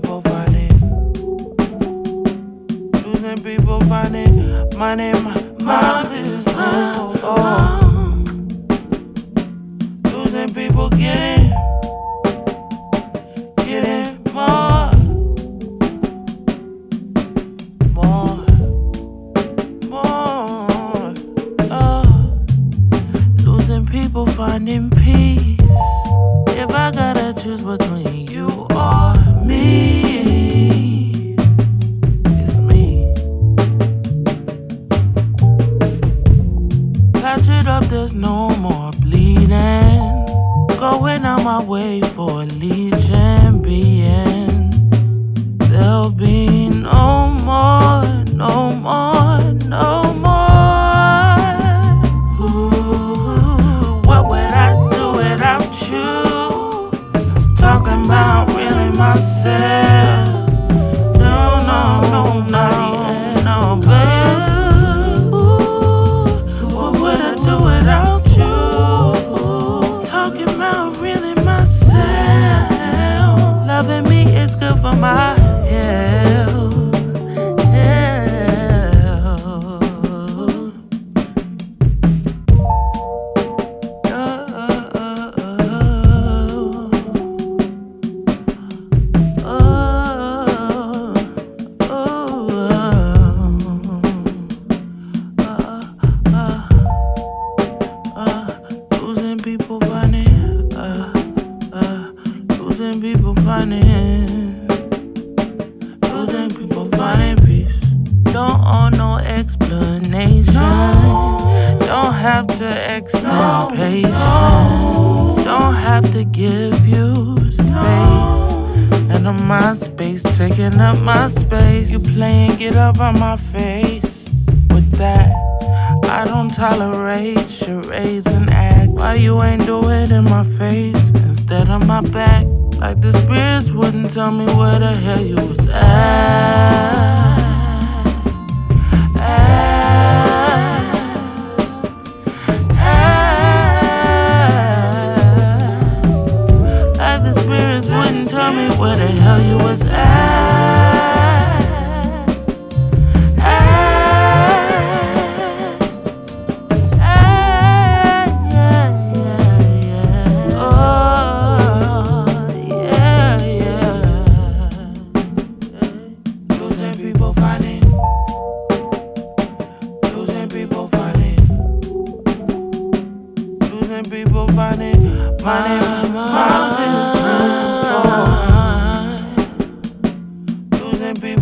people finding money, my business. Losing people getting more. Losing people finding peace. If I gotta choose between you or me, it's me. Patch it up, there's no more bleeding. Going out my way for allegiance beings. There'll be no more, no more, no more. Ooh, what would I do without you? Talking about really myself. No, babe. What would I do without you? Talking about really myself. Loving me is good for my health. Losing people finding, losing people finding peace. Don't owe no explanation. Don't have to extend patience. Don't have to give you space. And on my space, taking up my space. You playing get up on my face. With that, I don't tolerate charades and acts. Why you ain't do it in my face instead of my back? Like the spirits wouldn't tell me where the hell you was at. Like the spirits wouldn't tell me where the hell you was at. People finding money, my business. Losing people.